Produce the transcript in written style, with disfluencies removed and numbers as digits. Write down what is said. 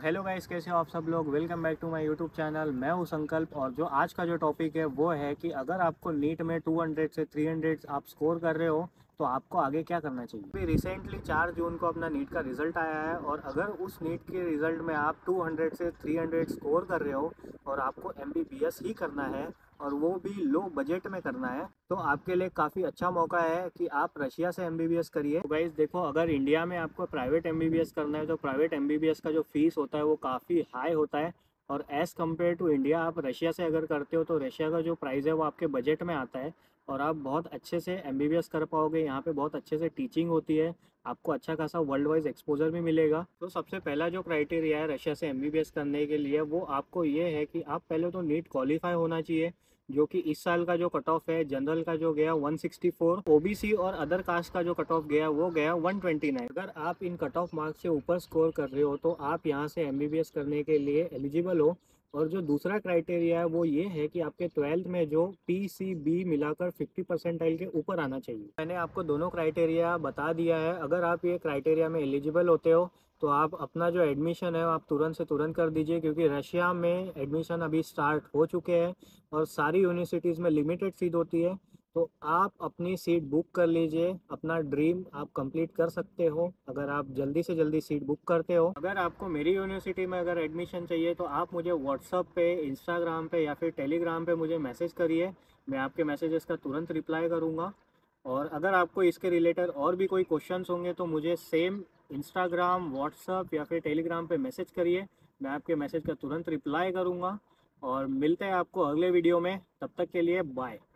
Hello guys, कैसे हो आप सब लोग। Welcome back to my YouTube channel. मैं हूं संकल्प और जो आज का जो टॉपिक है वो है कि अगर आपको नीट में 200 से 300 आप स्कोर कर रहे हो तो आपको आगे क्या करना चाहिए। अभी रिसेंटली 4 जून को अपना नीट का रिज़ल्ट आया है और अगर उस नीट के रिज़ल्ट में आप 200 से 300 स्कोर कर रहे हो और आपको एमबीबीएस ही करना है और वो भी लो बजट में करना है तो आपके लिए काफ़ी अच्छा मौका है कि आप रशिया से एमबीबीएस करिए। तो गाइस देखो, अगर इंडिया में आपको प्राइवेट एमबीबीएस करना है तो प्राइवेट एमबीबीएस का जो फीस होता है वो काफ़ी हाई होता है और एज़ कम्पेयर टू इंडिया आप रशिया से अगर करते हो तो रशिया का जो प्राइस है वो आपके बजट में आता है और आप बहुत अच्छे से एमबीबीएस कर पाओगे। यहाँ पे बहुत अच्छे से टीचिंग होती है, आपको अच्छा खासा वर्ल्ड वाइज एक्सपोजर भी मिलेगा। तो सबसे पहला जो क्राइटेरिया है रशिया से एमबीबीएस करने के लिए वो आपको ये है कि आप पहले तो नीट क्वालिफाई होना चाहिए, जो कि इस साल का जो कट ऑफ है जनरल का जो गया 164, ओबीसी और अदर कास्ट का जो कट ऑफ गया वो गया 129। अगर आप इन कट ऑफ मार्क्स से ऊपर स्कोर कर रहे हो तो आप यहाँ से एमबीबीएस करने के लिए एलिजिबल हो। और जो दूसरा क्राइटेरिया है वो ये है कि आपके 12th में जो पीसीबी मिलाकर 50 परसेंटाइल के ऊपर आना चाहिए। मैंने आपको दोनों क्राइटेरिया बता दिया है। अगर आप ये क्राइटेरिया में एलिजिबल होते हो तो आप अपना जो एडमिशन है आप तुरंत से तुरंत कर दीजिए, क्योंकि रशिया में एडमिशन अभी स्टार्ट हो चुके हैं और सारी यूनिवर्सिटीज़ में लिमिटेड सीट होती है। तो आप अपनी सीट बुक कर लीजिए, अपना ड्रीम आप कंप्लीट कर सकते हो अगर आप जल्दी से जल्दी सीट बुक करते हो। अगर आपको मेरी यूनिवर्सिटी में अगर एडमिशन चाहिए तो आप मुझे व्हाट्सअप पे, इंस्टाग्राम पे या फिर टेलीग्राम पे मुझे मैसेज करिए, मैं आपके मैसेजेस का तुरंत रिप्लाई करूँगा। और अगर आपको इसके रिलेटेड और भी कोई क्वेश्चंस होंगे तो मुझे सेम इंस्टाग्राम, व्हाट्सअप या फिर टेलीग्राम पे मैसेज करिए, मैं आपके मैसेज का तुरंत रिप्लाई करूँगा। और मिलते हैं आपको अगले वीडियो में, तब तक के लिए बाय।